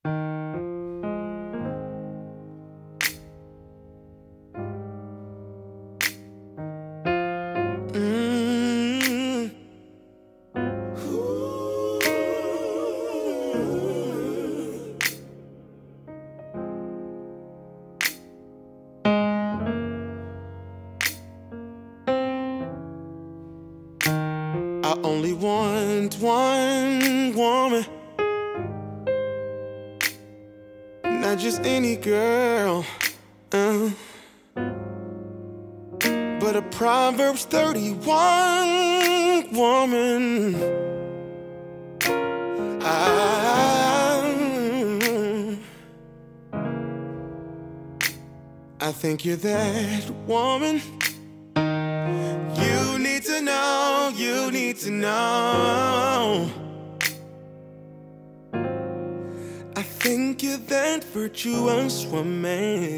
I only want one woman, not just any girl, but a Proverbs 31 woman. I think you're that woman. You need to know, you need to know. I think you're that virtuous woman.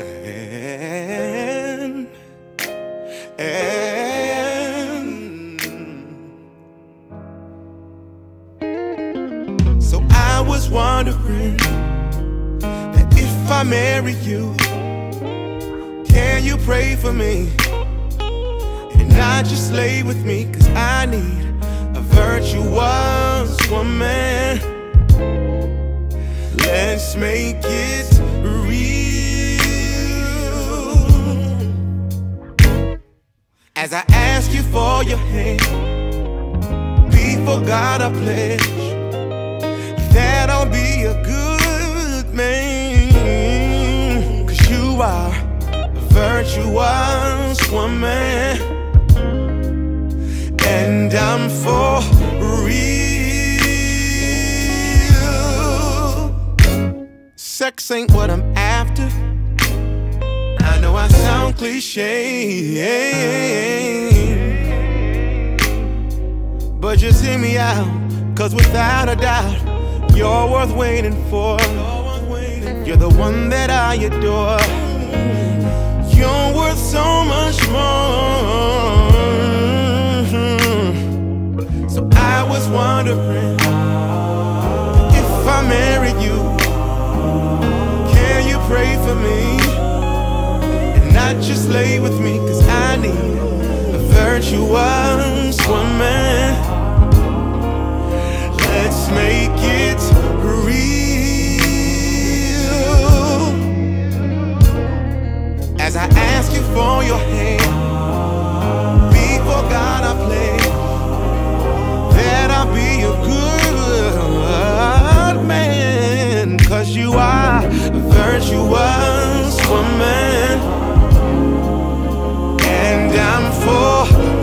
So I was wondering that if I marry you, can you pray for me? Not just lay with me, 'cause I need a virtuous woman. Let's make it real. As I ask you for your hand, before God I pledge that I'll be a good man, 'cause you are a virtuous woman. And I'm for real. Sex ain't what I'm after. I know I sound cliche, but just hear me out, 'cause without a doubt, you're worth waiting for. You're the one that I adore. You're worth so much more. So I was wondering, if I marry you, can you pray for me? And not just lay with me, 'cause I need a virtuous woman. Let's make it real. As I ask you for your hand, before God I pledge that I'll be a good man, 'cause you are a virtuous woman. And I'm for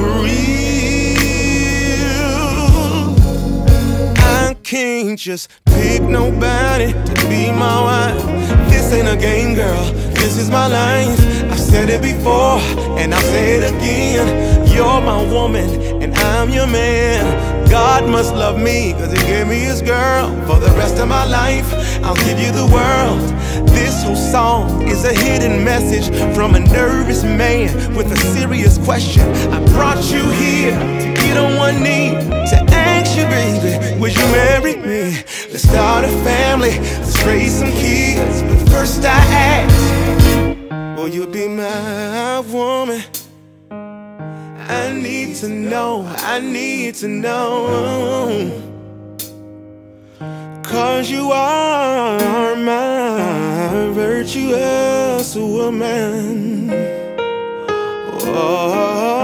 real. I can't just pick nobody to be my wife. This ain't a game, girl, this is my life. I've said it before, and I'll say it again. You're my woman, and I'm your man. God must love me, 'cause he gave me his girl. For the rest of my life, I'll give you the world. This whole song is a hidden message from a nervous man with a serious question. I brought you here to get on one knee, to ask you, baby, would you marry me? Let's start a family, let's raise some kids. But first I ask, will you be my woman? I need to know, I need to know, 'cause you are my virtuous woman. Oh.